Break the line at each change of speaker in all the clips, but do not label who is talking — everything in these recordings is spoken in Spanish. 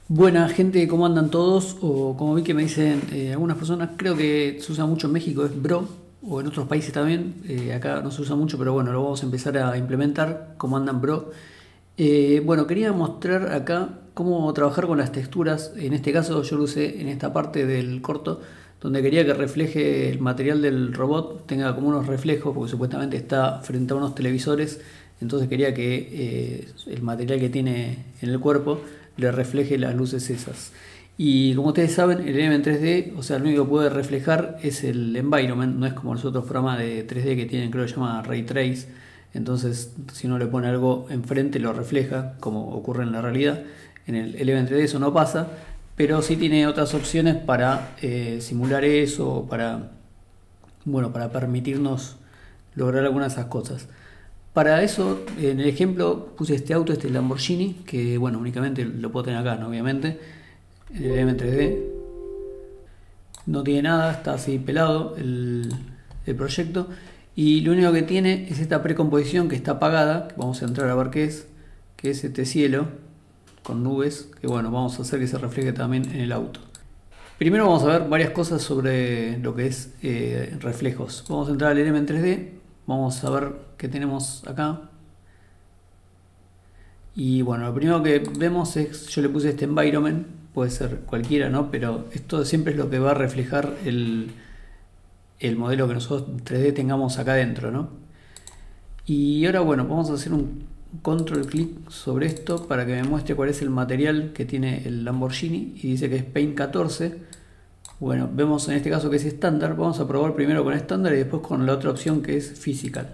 Buena gente, ¿cómo andan todos? O como vi que me dicen algunas personas, creo que se usa mucho en México, es Bro, o en otros países también. Acá no se usa mucho, pero bueno, lo vamos a empezar a implementar. ¿Cómo andan, Bro? Bueno, quería mostrar acá cómo trabajar con las texturas. En este caso yo lo usé en esta parte del corto, donde quería que refleje el material del robot, tenga como unos reflejos, porque supuestamente está frente a unos televisores. Entonces quería que el material que tiene en el cuerpo le refleje las luces esas. Y como ustedes saben, el Element 3D, o sea, lo único que puede reflejar es el environment, no es como los otros programas de 3D que tienen, creo que se llama Ray Trace. Entonces, si uno le pone algo enfrente, lo refleja, como ocurre en la realidad. En el Element 3D eso no pasa, pero sí tiene otras opciones para simular eso, para, bueno, para permitirnos lograr algunas de esas cosas. Para eso, en el ejemplo, puse este auto, este Lamborghini, que bueno, únicamente lo puedo tener acá, ¿no? Obviamente, en el M3D. No tiene nada, está así pelado el proyecto. Y lo único que tiene es esta precomposición que está apagada, que vamos a entrar a ver qué es, que es este cielo con nubes, que bueno, vamos a hacer que se refleje también en el auto. Primero vamos a ver varias cosas sobre lo que es reflejos. Vamos a entrar al Element 3D, vamos a ver qué tenemos acá. Y bueno, lo primero que vemos es, yo le puse este environment, puede ser cualquiera, ¿no? Pero esto siempre es lo que va a reflejar el modelo que nosotros 3D tengamos acá dentro, ¿no? Y ahora bueno, vamos a hacer un control clic sobre esto para que me muestre cuál es el material que tiene el Lamborghini, y dice que es Paint 14. Bueno, vemos en este caso que es estándar. Vamos a probar primero con estándar y después con la otra opción que es physical.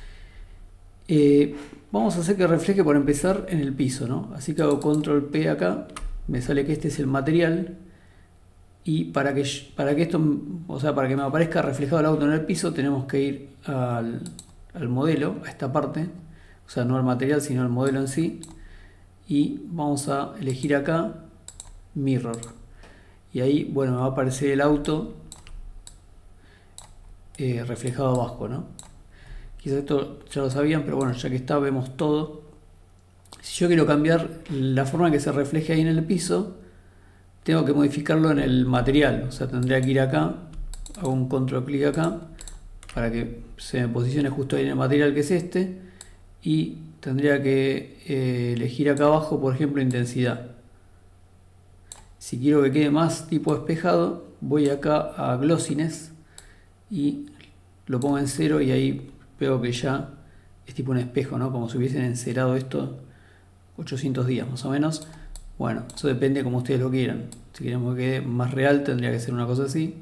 Vamos a hacer que refleje por empezar en el piso, ¿no? Así que hago control P acá, me sale que este es el material. Y para que esto, o sea, para que me aparezca reflejado el auto en el piso, tenemos que ir al modelo, a esta parte, o sea, no al material sino al modelo en sí, y vamos a elegir acá mirror, y ahí bueno, me va a aparecer el auto reflejado abajo, ¿no? Quizás esto ya lo sabían, pero bueno, ya que está, vemos todo. Si yo quiero cambiar la forma en que se refleje ahí en el piso, tengo que modificarlo en el material, o sea, tendría que ir acá, hago un control clic acá para que se me posicione justo ahí en el material, que es este, y tendría que elegir acá abajo, por ejemplo, intensidad. Si quiero que quede más tipo espejado, voy acá a glossiness y lo pongo en 0, y ahí veo que ya es tipo un espejo, ¿no? Como si hubiesen encerado esto 800 días más o menos. Bueno, eso depende como ustedes lo quieran. Si queremos que quede más real, tendría que ser una cosa así.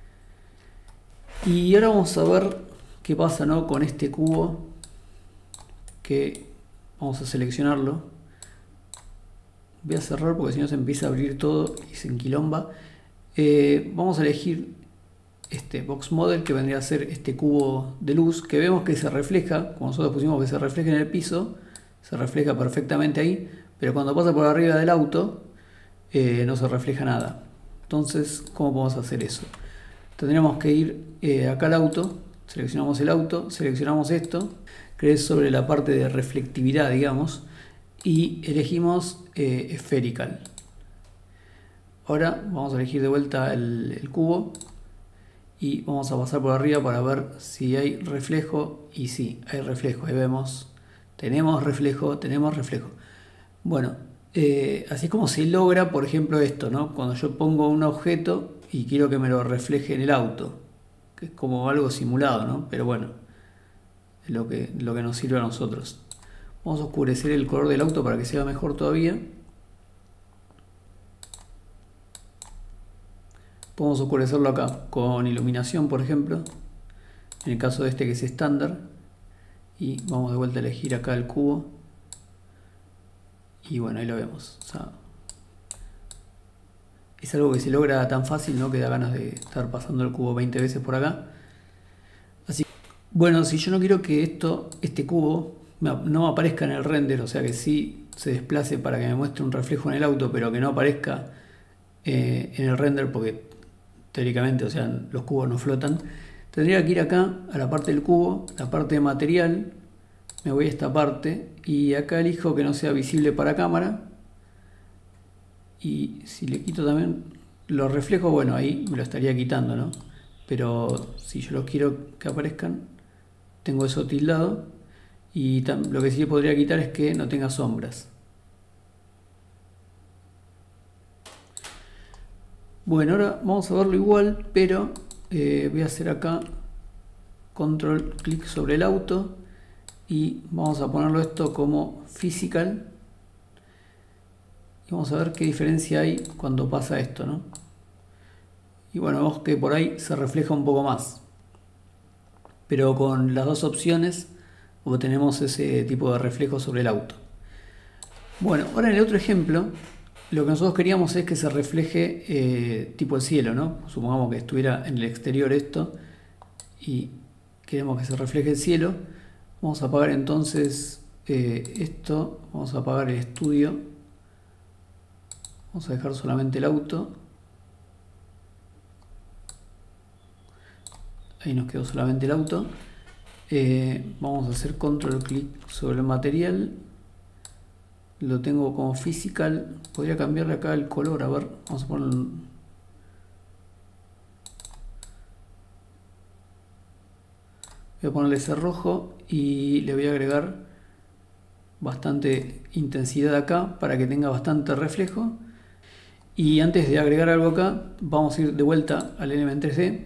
Y ahora vamos a ver qué pasa, ¿no? Con este cubo, que vamos a seleccionarlo. Voy a cerrar porque si no se empieza a abrir todo y se enquilomba. Vamos a elegir este box model, que vendría a ser este cubo de luz, que vemos que se refleja, como nosotros pusimos que se refleja en el piso, se refleja perfectamente ahí, pero cuando pasa por arriba del auto no se refleja nada. Entonces, ¿cómo podemos hacer eso? Tendríamos que ir acá al auto, seleccionamos el auto, seleccionamos esto, que es sobre la parte de reflectividad, digamos, y elegimos Spherical. Ahora vamos a elegir de vuelta el cubo y vamos a pasar por arriba para ver si hay reflejo. Y sí, hay reflejo, ahí vemos, tenemos reflejo, tenemos reflejo. Bueno, así es como se logra, por ejemplo, esto, ¿no? Cuando yo pongo un objeto y quiero que me lo refleje en el auto, que es como algo simulado, ¿no? Pero bueno, es lo que nos sirve a nosotros. Vamos a oscurecer el color del auto para que sea mejor todavía. Podemos oscurecerlo acá con iluminación, por ejemplo, en el caso de este que es estándar. Y vamos de vuelta a elegir acá el cubo. Y bueno, ahí lo vemos. O sea, es algo que se logra tan fácil, ¿no? Que da ganas de estar pasando el cubo 20 veces por acá. Así que, bueno, si yo no quiero que este cubo no aparezca en el render, o sea que sí se desplace para que me muestre un reflejo en el auto, pero que no aparezca en el render, porque teóricamente, o sea, los cubos no flotan, tendría que ir acá a la parte del cubo, la parte de material, me voy a esta parte y acá elijo que no sea visible para cámara Y si le quito también los reflejos, bueno, ahí me lo estaría quitando, ¿no? Pero si yo los quiero que aparezcan, tengo eso tildado. Y lo que sí podría quitar es que no tenga sombras. Bueno, ahora vamos a verlo igual, pero voy a hacer acá control clic sobre el auto y vamos a ponerlo esto como physical. Y vamos a ver qué diferencia hay cuando pasa esto, ¿no? Y bueno, vemos que por ahí se refleja un poco más. Pero con las dos opciones obtenemos ese tipo de reflejo sobre el auto. Bueno, ahora en el otro ejemplo, lo que nosotros queríamos es que se refleje tipo el cielo, ¿no? Supongamos que estuviera en el exterior esto y queremos que se refleje el cielo. Vamos a apagar entonces esto, vamos a apagar el estudio. Vamos a dejar solamente el auto. Ahí nos quedó solamente el auto. Vamos a hacer control clic sobre el material. Lo tengo como physical. Podría cambiarle acá el color. A ver, vamos a poner. Voy a ponerle ese rojo y le voy a agregar bastante intensidad acá para que tenga bastante reflejo. Y antes de agregar algo acá, vamos a ir de vuelta al Element 3D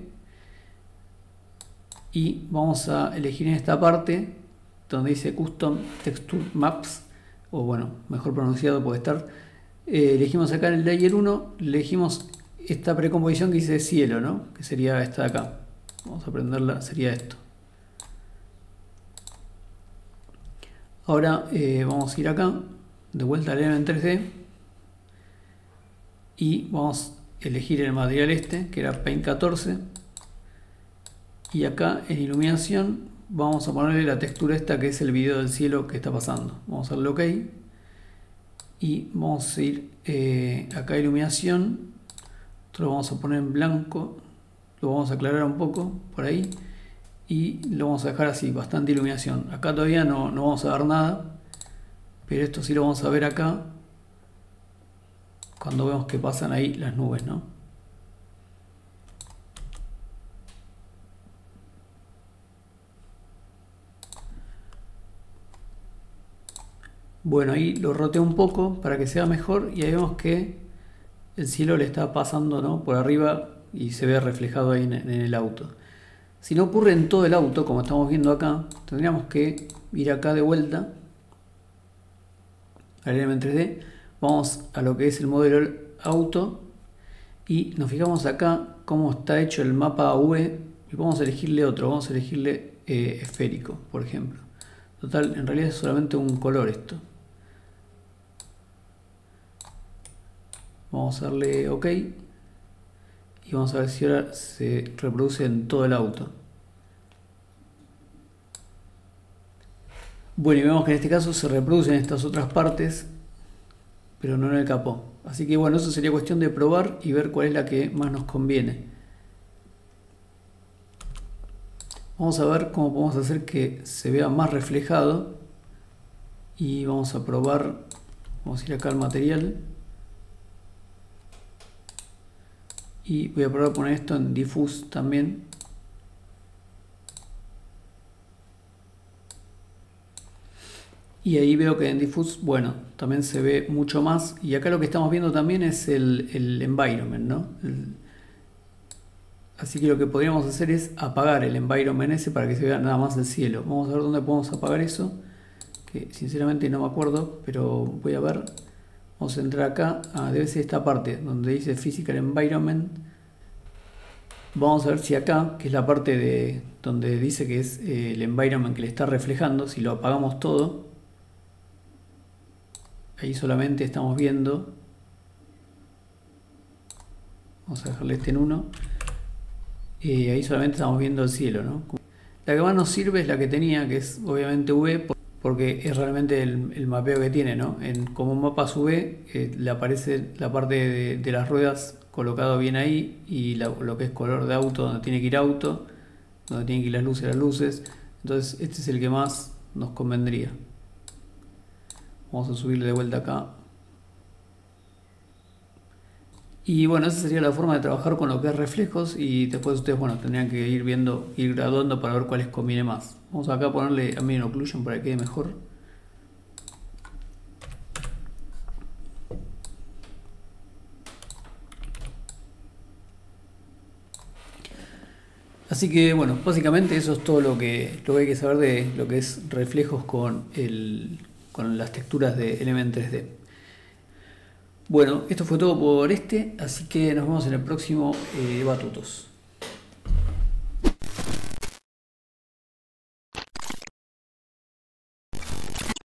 y vamos a elegir en esta parte donde dice Custom Texture Maps, o bueno, mejor pronunciado puede estar. Elegimos acá en el Layer 1, elegimos esta precomposición que dice cielo, ¿no? Que sería esta de acá. Vamos a prenderla, sería esto. Ahora vamos a ir acá, de vuelta al Element 3D. Y vamos a elegir el material este, que era Paint 14. Y acá en iluminación vamos a ponerle la textura esta, que es el video del cielo que está pasando. Vamos a darle OK. Y vamos a ir acá a iluminación. Lo vamos a poner en blanco. Lo vamos a aclarar un poco por ahí. Y lo vamos a dejar así, bastante iluminación. Acá todavía no vamos a ver nada. Pero esto sí lo vamos a ver acá, cuando vemos que pasan ahí las nubes, ¿no? Bueno, ahí lo roteo un poco para que sea mejor y ahí vemos que el cielo le está pasando, ¿no?, por arriba y se ve reflejado ahí en el auto. Si no ocurre en todo el auto, como estamos viendo acá, tendríamos que ir acá de vuelta al Element 3D. Vamos a lo que es el modelo auto y nos fijamos acá cómo está hecho el mapa AV y vamos a elegirle otro, vamos a elegirle esférico, por ejemplo. Total, en realidad es solamente un color esto. Vamos a darle OK y vamos a ver si ahora se reproduce en todo el auto. Bueno, y vemos que en este caso se reproducen estas otras partes, pero no en el capó. Así que bueno, eso sería cuestión de probar y ver cuál es la que más nos conviene. Vamos a ver cómo podemos hacer que se vea más reflejado. Y vamos a probar, vamos a ir acá al material. Y voy a probar a poner esto en Diffuse también. Y ahí veo que en Diffuse, bueno, también se ve mucho más. Y acá lo que estamos viendo también es el environment, ¿no? Así que lo que podríamos hacer es apagar el environment ese para que se vea nada más el cielo. Vamos a ver dónde podemos apagar eso, que sinceramente no me acuerdo, pero voy a ver. Vamos a entrar acá, debe ser esta parte donde dice Physical Environment. Vamos a ver si acá, que es la parte de donde dice que es el environment que le está reflejando, si lo apagamos todo, ahí solamente estamos viendo. Vamos a dejarle este en 1. Ahí solamente estamos viendo el cielo, ¿no? La que más nos sirve es la que tenía, que es obviamente V, porque es realmente el mapeo que tiene, ¿no? Como mapas V le aparece la parte de las ruedas colocado bien ahí y lo que es color de auto, donde tiene que ir auto, donde tienen que ir las luces. Entonces este es el que más nos convendría. Vamos a subirle de vuelta acá. Y bueno, esa sería la forma de trabajar con lo que es reflejos y después ustedes, bueno, tendrían que ir viendo, ir graduando para ver cuáles conviene más. Vamos acá a ponerle ambient occlusion para que quede mejor. Así que bueno, básicamente eso es todo lo que hay que saber de lo que es reflejos con las texturas de Element 3D. Bueno, esto fue todo por así que nos vemos en el próximo Batutos.